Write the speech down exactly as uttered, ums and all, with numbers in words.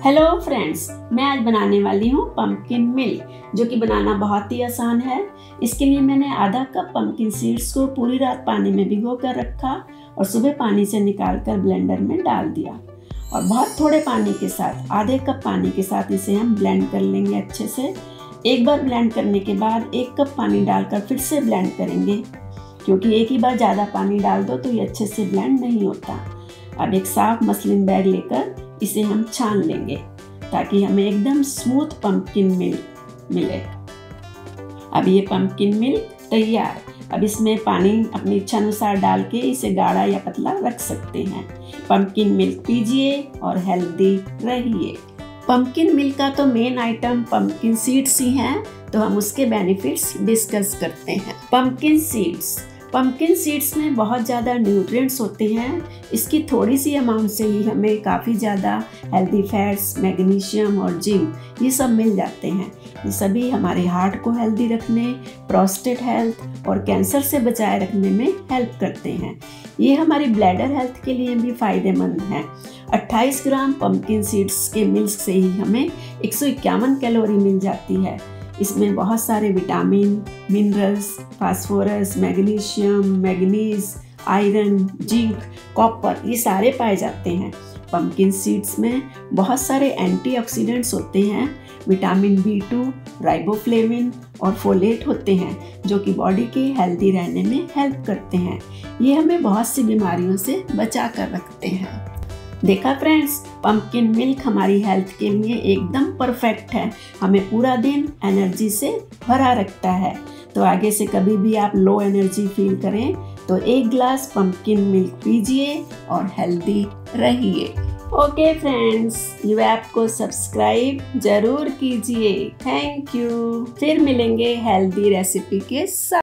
Hello friends, मैं आज बनाने वाली हूँ पम्पकिन मिल्क, जो कि बनाना बहुत ही आसान है। इसके लिए मैंने आधा कप पम्पकिन सीड्स को पूरी रात पानी में भिगो कर रखा और सुबह पानी से निकाल कर ब्लेंडर में डाल दिया और बहुत थोड़े पानी के साथ, आधे कप पानी के साथ इसे हम ब्लेंड कर लेंगे अच्छे से। एक बार ब्लेंड करने के बाद एक कप पानी डालकर फिर से ब्लेंड करेंगे, क्योंकि एक ही बार ज़्यादा पानी डाल दो तो ये अच्छे से ब्लेंड नहीं होता। अब एक साफ मसलिन बैग लेकर इसे हम छान लेंगे ताकि हमें एकदम स्मूथ पम्पकिन मिल्क मिले। अब ये पम्पकिन मिल्क तैयार। अब इसमें पानी अपनी इच्छा अनुसार डाल के इसे गाढ़ा या पतला रख सकते हैं। पम्पकिन मिल्क पीजिए और हेल्दी रहिए। पम्पकिन मिल्क का तो मेन आइटम पम्पकिन सीड्स ही हैं, तो हम उसके बेनिफिट्स डिस्कस करते हैं। पम्पकिन सीड्स पम्पकिन सीड्स में बहुत ज़्यादा न्यूट्रिएंट्स होते हैं। इसकी थोड़ी सी अमाउंट से ही हमें काफ़ी ज़्यादा हेल्दी फैट्स, मैग्नीशियम और जिंक ये सब मिल जाते हैं। ये सभी हमारे हार्ट को हेल्दी रखने, प्रोस्टेट हेल्थ और कैंसर से बचाए रखने में हेल्प करते हैं। ये हमारी ब्लैडर हेल्थ के लिए भी फ़ायदेमंद हैं। अट्ठाईस ग्राम पम्पकिन सीड्स के मिल्क से ही हमें एक सौ इक्यावन कैलोरी मिल जाती है। इसमें बहुत सारे vitamin, minerals, phosphorus, magnesium, manganese, iron, zinc, copper ये सारे पाए जाते हैं। पम्पकिन सीड्स में बहुत सारे एंटीऑक्सीडेंट्स होते हैं। विटामिन बी टू, राइबोफ्लेविन और फोलेट होते हैं, जो कि बॉडी के हेल्दी रहने में हेल्प करते हैं। ये हमें बहुत सी बीमारियों से बचा कर रखते हैं। देखा फ्रेंड्स, पम्पकिन मिल्क हमारी हेल्थ के लिए एकदम परफेक्ट है। हमें पूरा दिन एनर्जी से भरा रखता है। तो आगे से कभी भी आप लो एनर्जी फील करें तो एक ग्लास पम्पकिन मिल्क पीजिए और हेल्दी रहिए। ओके फ्रेंड्स, यू ऐप को सब्सक्राइब जरूर कीजिए। Thank you. फिर मिलेंगे हेल्दी रेसिपी के साथ।